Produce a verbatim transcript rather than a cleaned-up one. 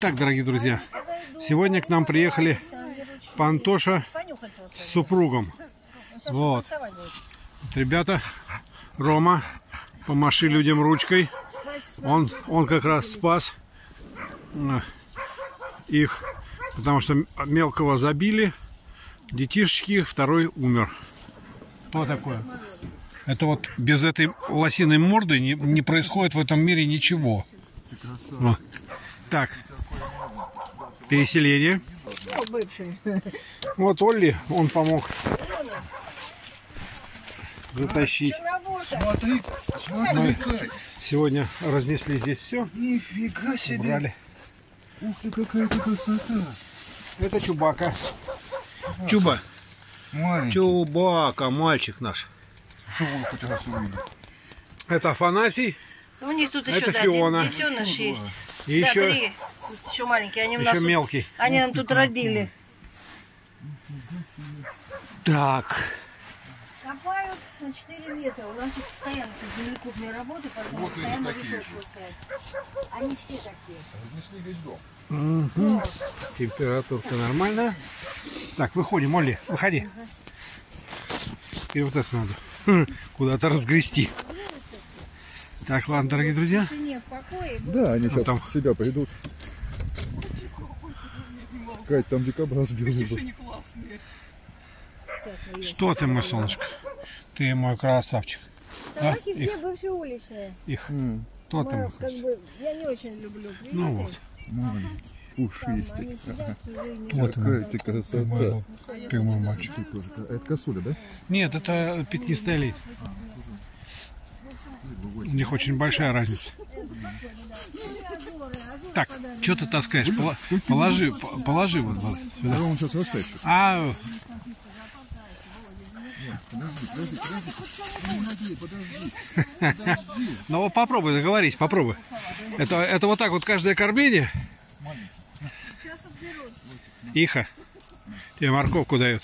Итак, дорогие друзья, сегодня к нам приехали Пантоша с супругом. Вот. Ребята, Рома, помаши людям ручкой. Он, он как раз спас их, потому что мелкого забили. Детишечки, второй умер. Вот такое. Это вот без этой лосиной морды не, не происходит в этом мире ничего. Вот. Так, переселение. Вот Олли, он помог затащить. Смотри, смотри, Мы сегодня разнесли здесь все. Нифига себе. Убрали. Ух ты, какая-то красота. Это Чубака. Чуба. Маленький. Чубака, мальчик наш. Что вы хоть раз увидели? Это Афанасий. У них тут Это еще да, Фиона. детеныш есть. И Да, еще, три. Тут еще маленькие. Они, у еще нас мелкий. Тут, они нам тут родили. Так. Копают на четыре метра. У нас тут постоянно землекоп не работает, поэтому Вот постоянно они такие решетку ставят. Они все такие. Разнесли весь дом. Угу. Температурка нормальная. Так, выходим, Олли, выходи. И вот это надо хм, куда-то разгрести. Так, ладно, дорогие друзья. Да, они сейчас там... в себя придут. Кать, там дикобраз белый был. Что ты, мой солнышко? Ты мой красавчик. Собаки а? все Их, бывшие уличные. их. Mm. Кто Мы, там? как бы, я не очень люблю. Ну вот. Маленький, пушистик. Вот Какая ты красота. Ты мой мальчик. Это косуля, да? Нет, это пятнистая лень. У них очень большая разница. Так, что ты таскаешь? Пола- Положи, по- положи вот сюда. Да, он сейчас растащит. А, Подожди, подожди, подожди, подожди. ну вот попробуй договорись, попробуй. Это, это вот так вот каждое кормление. Иха. Тебе морковку дают.